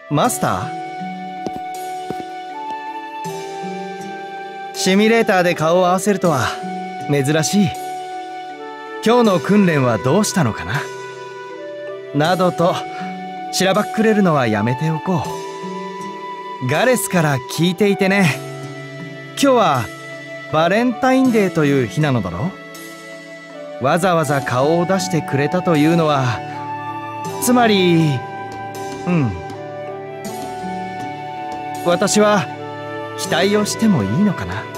マスター？シミュレーターで顔を合わせるとは珍しい。今日の訓練はどうしたのかななどとしらばっくれるのはやめておこう。ガレスから聞いていてね。今日はバレンタインデーという日なのだろう。わざわざ顔を出してくれたというのはつまり私は期待をしてもいいのかな。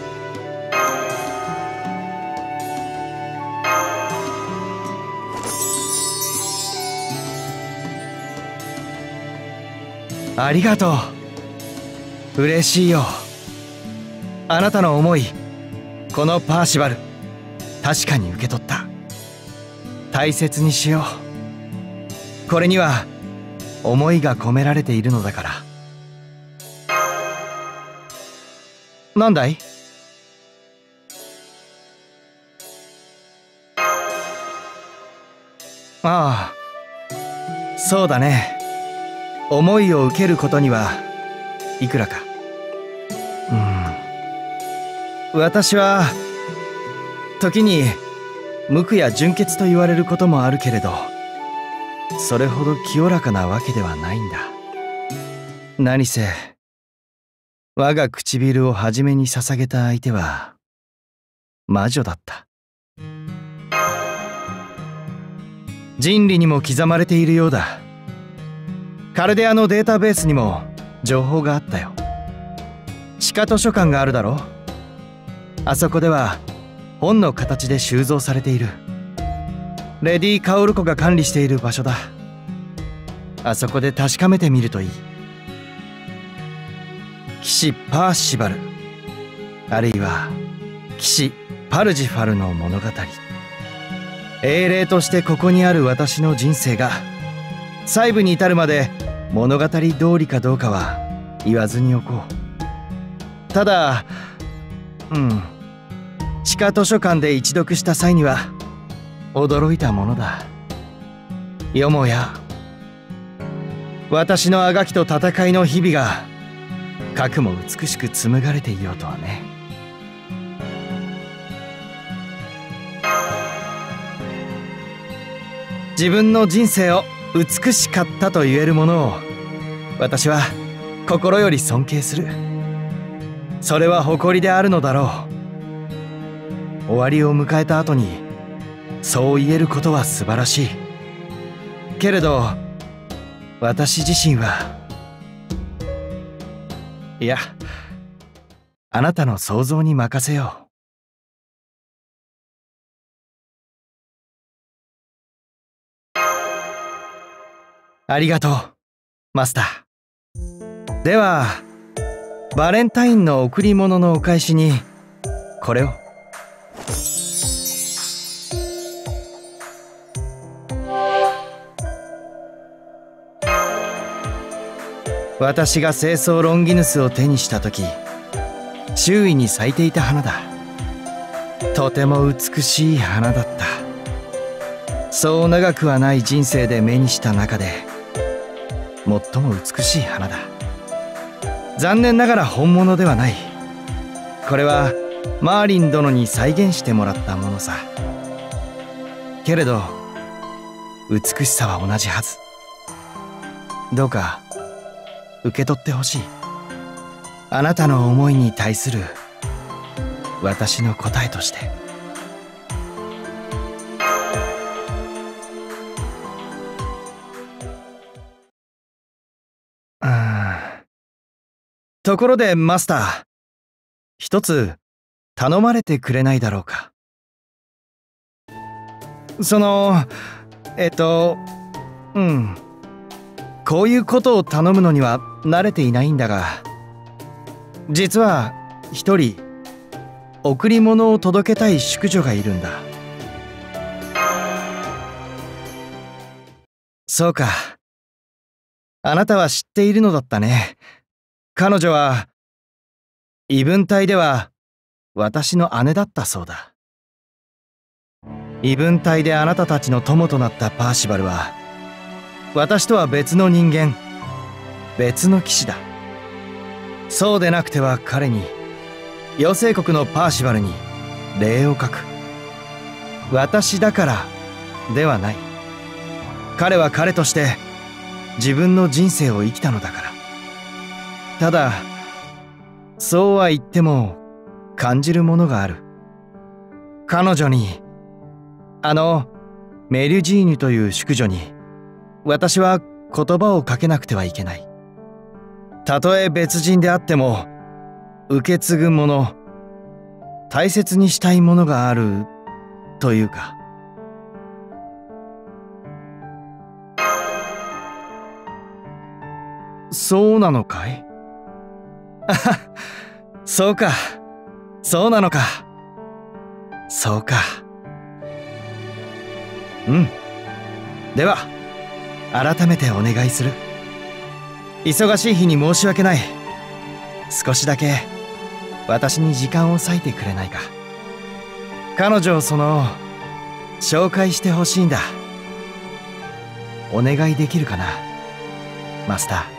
ありがとう。嬉しいよ。あなたの思い、このパーシバル確かに受け取った。大切にしよう。これには思いが込められているのだから。なんだい？ああ、そうだね。思いを受けることにはいくらか。私は時に無垢や純潔と言われることもあるけれど、それほど清らかなわけではないんだ。何せ我が唇を初めに捧げた相手は魔女だった。人理にも刻まれているようだ。カルデアのデータベースにも情報があったよ。地下図書館があるだろ。あそこでは本の形で収蔵されている。レディ・カオルコが管理している場所だ。あそこで確かめてみるといい。騎士パーシバル、あるいは騎士パルジファルの物語。英霊としてここにある私の人生が細部に至るまで物語通りかどうかは言わずにおこう。ただ地下図書館で一読した際には驚いたものだ。よもや私のあがきと戦いの日々がかくも美しく紡がれていようとはね。自分の人生を美しかったと言えるものを私は心より尊敬する。それは誇りであるのだろう。終わりを迎えた後にそう言えることは素晴らしい。けれど私自身はいや、あなたの想像に任せよう。ありがとう、マスター。では、バレンタインの贈り物のお返しにこれを。私が清掃ロンギヌスを手にした時、周囲に咲いていた花だ。とても美しい花だった。そう長くはない人生で目にした中で最も美しい花だ。残念ながら本物ではない。これはマーリン殿に再現してもらったものさ。けれど美しさは同じはず。どうか受け取ってほしい。あなたの思いに対する私の答えとして。ところでマスター、一つ頼まれてくれないだろうか。こういうことを頼むのには慣れていないんだが、実は一人贈り物を届けたい淑女がいるんだ。そうか、あなたは知っているのだったね。彼女は異文体では私の姉だったそうだ。異文体であなたたちの友となったパーシバルは私とは別の人間、 別の騎士だ。そうでなくては彼に、妖精国のパーシバルに礼を書く。私だからではない。彼は彼として自分の人生を生きたのだから。ただそうは言っても感じるものがある。彼女に、メリュジーニュという淑女に私は言葉をかけなくてはいけない。たとえ別人であっても受け継ぐもの、大切にしたいものがあるというか。そうなのかい？あは、そうか、そうなのか。そうか。うん。では改めてお願いする。忙しい日に申し訳ない。少しだけ私に時間を割いてくれないか。彼女を紹介してほしいんだ。お願いできるかな、マスター。